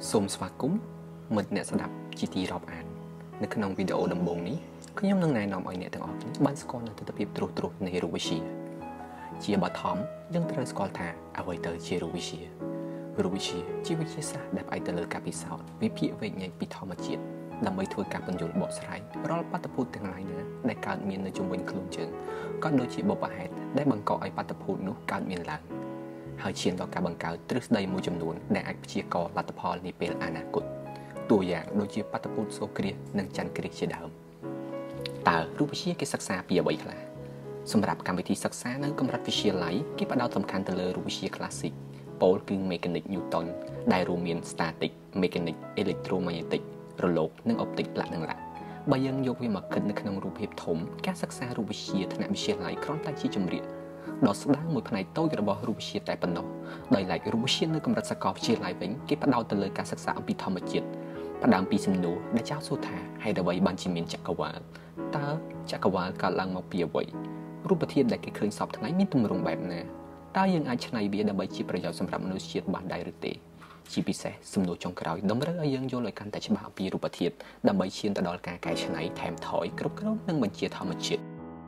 សូមស្វាគមន៍មិត្តអ្នកស្ដាប់ជាទីរាប់អាននៅក្នុងវីដេអូដំបូងនេះខ្ញុំនឹងណែនាំឲ្យអ្នកទាំងអស់គ្នាបានស្គាល់នូវទស្សនវិជ្ជាត្រួសនៃរូបវិទ្យាជាបឋមយើងត្រូវស្គាល់ថាអ្វីទៅជារូបវិទ្យារូបវិទ្យាជាវិទ្យាសាស្ត្រដែលផ្អែកទៅលើការពិសោធន៍វិភាគវែងញែកពីធម្មជាតិដើម្បីធ្វើការបញ្យល់បកស្រាយរាល់បាតុភូតទាំងឡាយណាដែលកើតមាននៅជុំវិញខ្លួនយើងក៏ដូចជាបុព្វហេតុដែលបង្កឲ្យបាតុភូតនោះកើតមានឡើងហើយឈានដល់ការបង្កើតទ្រឹស្ដីមួយចំនួនដែលអាចព្យាករណ៍លទ្ធផលនាពេលអនាគតតួយ៉ាងដូចជាបាតុភូតសូរគ្រាសនិងច័ន្ទគ្រាសជាដើមតើរូបវិទ្យាគេសិក្សាពីអ្វីខ្លះសម្រាប់កម្មវិធីសិក្សានៅកម្រិតវិទ្យាល័យគេផ្ដោតសំខាន់ទៅលើរូបវិទ្យា Classic ពោលគឺ Mechanics Newton ដែលរួមមាន Static Mechanics Electromagnetic រលកនិង Optics ផ្លាក់និងឡាក់បើយើងយកវាមកគិតនៅក្នុងរូបភាពធំការសិក្សារូបវិទ្យាថ្នាក់វិទ្យាល័យគ្រាន់តែជាជំរាកដ៏ស្ដាងមួយផ្នែកតូចរបស់រូបវិទ្យាតែប៉ុណ្ណោះដោយឡែករូបវិទ្យានៅកម្រិតសាកលវិទ្យាល័យវិញគេផ្ដោតទៅលើការសិក្សាអំពីធម្មជាតិផ្ដើមពីសំណួរដែលចោទសួរថាហេតុអ្វីបានជាមានចក្រវាឡតើចក្រវាឡកើតឡើងមកពីអ្វីរូបធាតុដែលគេឃើញសពថ្ងៃមានទម្រង់បែបណាតើយើងអាចច្នៃវាដើម្បីជាប្រយោជន៍សម្រាប់មនុស្សជាតិបានដែរឬទេជាពិសេសសំណួរចុងក្រោយតម្រូវឲ្យយើងយល់ឲ្យកាន់តែច្បាស់អំពីរូបធាតុដើម្បីឈានទៅដល់ការកែច្នៃថែមថយគ្រប់គ្រងនិងបញ្ជាធម្មជាតិ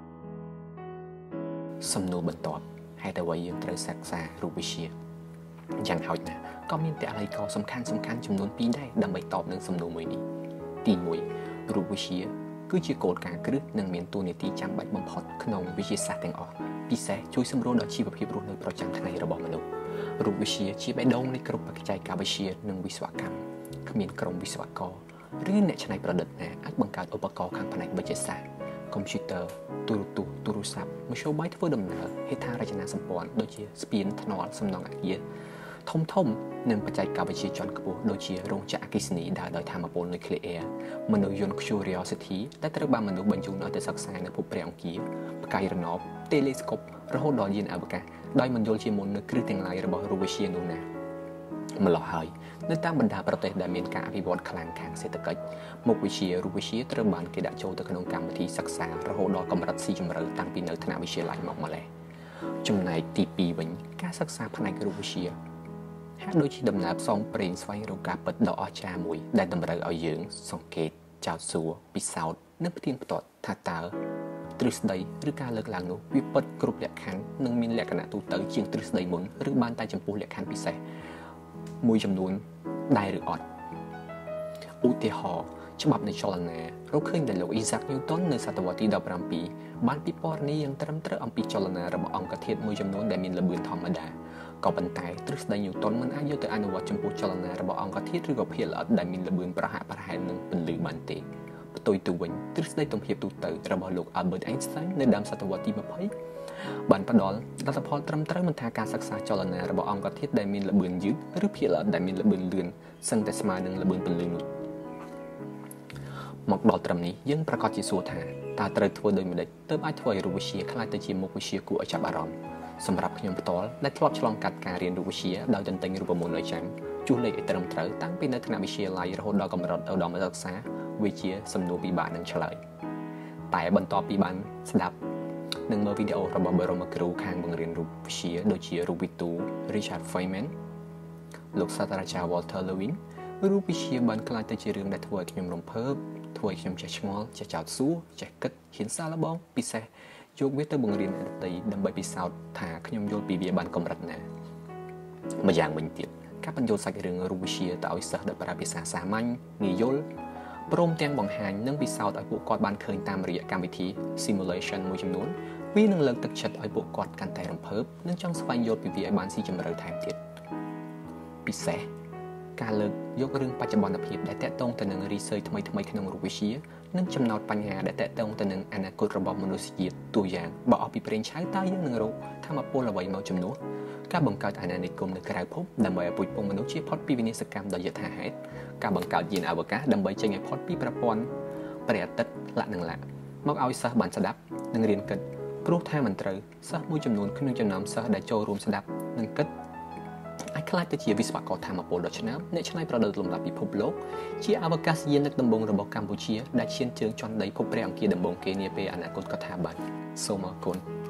សំណួរបន្ទាប់ហេតុអ្វីយើងត្រូវសិក្សារូបវិទ្យាយ៉ាងហោចណាស់ក៏មានតល័យកសំខាន់ចំនួន2ដែរដើម្បីតបនឹងសំណួរមួយនេះទី1រូបវិទ្យាគឺជាគោលការណ៍គ្រឹះនិងមានតួនាទីចាំបាច់បំផុតក្នុងវិទ្យាសាស្ត្រទាំងអស់ពិសេសជួយសម្រួលដល់ជីវភាពរស់នៅប្រចាំថ្ងៃរបស់មនុស្សរូបវិទ្យាជាបេះដូងនៃគ្រប់បច្ចេកវិទ្យានិងវិស្វកម្មគ្មានក្រុមវិស្វករឬអ្នកច្នៃប្រឌិតណាអាចបង្កើតឧបករណ៍ខាងផ្នែកវិទ្យាសាស្ត្រកុំព្យូទ័រទូរស័ព្ទមធ្យោបាយធ្វើដំណើរហេដ្ឋារចនាសម្ព័ន្ធដូចជាស្ពានថ្នល់សំណង់អគារធំនិងបច្ចេកវិទ្យាជាន់ខ្ពស់ដូចជារោងចក្រអគ្គិសនីដើរដោយថាមពលនុយក្លេអ៊ែរមនុស្សយន្ត Curiosity ដែលត្រូវបានមនុស្សបញ្ជូនឲ្យទៅសិក្សានៅភពព្រះអង្គារផ្កាយរណប Telescope រហូតដល់យានអវកាសដោយមិនយល់ជាមុននៅគ្រឹះទាំងឡាយរបស់រូបវិទ្យានោះណាម្ល៉េះហើយនៅតាមបណ្ដាប្រទេសដែលមានការអភិវឌ្ឍខ្លាំងខាងសេដ្ឋកិច្ចមុខវិជ្ជារូបវិទ្យាត្រូវបានគេដាក់ចូលទៅក្នុងកម្មវិធីសិក្សារហូតដល់កម្រិតស៊ីជម្រៅតាំងពីនៅថ្នាក់វិទ្យាល័យមកម្ល៉េះចំណែកទី2វិញការសិក្សាផ្នែករូបវិទ្យាហាក់ដូចជាដំណើរផ្សងព្រេងស្វែងរកការពិតដ៏អស្ចារ្យមួយដែលតម្រូវឲ្យយើងសង្កេតចោទសួរពិសោធន៍និងផ្ទៀងផ្ទាត់ថាតើទ្រឹស្ដីឬការលើកឡើងនោះវាពិតគ្រប់លក្ខខណ្ឌនិងមានលក្ខណៈទូទៅជាងទ្រឹស្ដីមុនឬបានតែចំពោះលក្ខខណ្ឌពិសេសមួយចំនួនដែរឬអត់ឧទាហរណ៍ច្បាប់នៃចលនារកឃើញដែលលោក Isaac Newton នៅសតវត្សទី17បានពិពណ៌នាយ៉ាងត្រឹមត្រូវអំពីចលនារបស់អង្គធាតុមួយចំនួនដែលមានល្បឿនធម្មតាក៏ប៉ុន្តែទ្រឹស្ដី Newton មិនអាចយកទៅអនុវត្តចំពោះចលនារបស់អង្គធាតុឬក៏ភាគល្អិតដែលមានល្បឿនប្រហាក់ប្រហែលនឹងពន្លឺបានទេផ្ទុយទៅវិញទ្រឹស្ដីទំភាពទូទៅរបស់លោក Albert Einstein នៅដើមសតវត្សទី20បានផ្ដល់លទ្ធផលត្រឹមត្រូវមិនថាការសិក្សាចលនារបស់អង្គធាតុដែលមានល្បឿនយឺតឬភាគល្អិតដែលមានល្បឿនលឿនសឹងតែស្មើនឹងល្បឿនពន្លឺនោះមកដល់ត្រឹមនេះយើងប្រកាសជាសួរថាតើត្រូវធ្វើដូចម្តេចទើបអាចធ្វើឲ្យរូបវិទ្យាក្លាយទៅជាមុខវិជ្ជាគួរឲ្យចាប់អារម្មណ៍សម្រាប់ខ្ញុំផ្ទាល់ដែលធ្លាប់ឆ្លងកាត់ការរៀនរូបវិទ្យាដោយទន្ទិញរូបមន្តឲ្យចាំជួសលេខឲ្យត្រឹមត្រូវតាំងពីនៅថ្នាក់វិទ្យាល័យរហូតដល់កម្រិតឧត្តមសិក្សាវាជាសំណួរពិបាកនឹងឆ្លើយតែបន្ទាប់ពីបានស្ដាប់និងមើលវីដេអូរបស់បរមគ្រូខាងបង្រៀនរូបវិទ្យាដូចជារូបវិទូ Richard Feynman លោកសាស្ត្រាចារ្យ Walter Lewin រូបវិទ្យាបានក្លាយទៅជារឿងដែលធ្វើឲ្យខ្ញុំរំភើបធ្វើឲ្យខ្ញុំចេះឆ្ងល់ចេះចោទសួរចេះគិតហ៊ានសាកល្បងពិសេសយកវាទៅបង្រៀនអ្នកដទៃដើម្បីពិសោធន៍ថាខ្ញុំយល់ពីវាបានកម្រិតណាម្យ៉ាងវិញទៀតការបញ្ចូលសាច់រឿងរូបវិទ្យាទៅឲ្យសិស្សដែលប្រើភាសាសាមញ្ញងាយយល់ព្រមទាំងបង្ហាញនិងពិសោធន៍ឲ្យពួកគាត់បានឃើញតាមរយៈកម្មវិធី simulation មួយចំនួនវានឹងលើកទឹកចិត្តឲ្យពួកគាត់កាន់តែរំភើបនិងចង់ស្វែងយល់ពីវាឲ្យបានស៊ីជម្រៅថែមទៀតពិសេសការលើកយករឿងបច្ចុប្បន្នភាពដែលតាក់ទងទៅនឹង research ថ្មីក្នុងរូបវិទ្យានិងចំណោទបញ្ហាដែលតាក់ទងទៅនឹងអនាគតរបស់មនុស្សជាតិតួយ៉ាងបើអស់ពីប្រេងឆៅតើយើងនឹងរកថាមពលអ្វីមកជំនួសការបង្កើតអាណានិគមនៅក្រៅភពដើម្បីឲ្យពុជពងមនុស្សជៀសផុតពីវិនាសកម្មដ៏យថាហេតុការបង្កើតយានអវកាសដើម្បីចេញឲ្យផុតពីប្រព័ន្ធព្រះអាទិត្យឡាក់នឹងឡាក់មកឲ្យសិស្សបានស្ដាប់និងរៀនគិតព្រោះថាមិនត្រូវសិស្សមួយចំនួនក្នុងចំណោមសិស្សដែលចូលរួមស្ដាប់និងគិតអាចខ្លាចទៅជាវិស្វករថាមពលដ៏ឆ្នើមអ្នកច្នៃប្រឌិតលំដាប់ពិភពលោកជាអវកាសយានដឹកដំបូងរបស់កម្ពុជាដែលឈានជើងជាន់ដីភពព្រះអង្គារដំបូងគេនាពេលអនាគតក៏ថាបានសូមអរគុណ